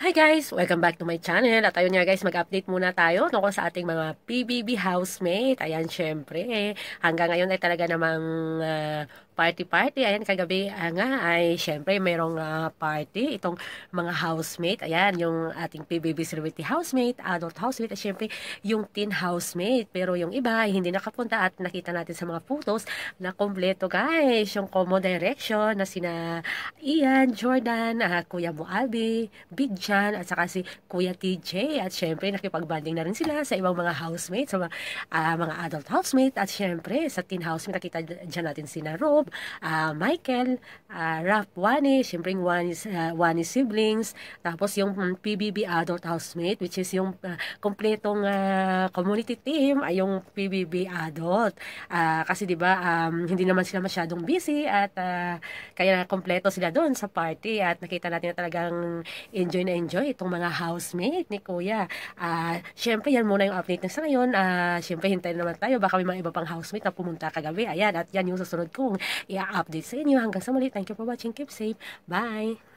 Hi guys! Welcome back to my channel. At ayun nga guys, mag-update muna tayo tungkol sa ating mga PBB housemate. Ayan, syempre, hanggang ngayon ay talaga namang party-party. Ayan, kagabi nga ay syempre mayroong party itong mga housemate. Ayan, yung ating PBB celebrity housemate, adult housemate, at syempre yung teen housemate. Pero yung iba ay hindi nakapunta at nakita natin sa mga photos na kompleto guys. Yung Como Direction na sina Ian, Jordan, Kuya Mo Albi, Big John, at saka si Kuya TJ. At syempre, nakipag-banding na rin sila sa ibang mga housemates, sa mga adult housemate. At syempre, sa teen housemate, nakita dyan natin sina Rob, Michael, Raf Wani, syempre yung Wani siblings. Tapos yung PBB adult housemate, which is yung kompletong community team, ay yung PBB adult. Kasi 'di ba, hindi naman sila masyadong busy at kaya kompleto sila doon sa party at nakita natin na talagang enjoy na enjoy itong mga housemate ni Kuya. Syempre yan muna yung update na sa ngayon. Syempre hintayin naman tayo, baka may mga iba pang housemate na pumunta kagabi. Ayan, at yan yung susunod kong i-update sa inyo. Hanggang sa muli, thank you for watching. Keep safe. Bye!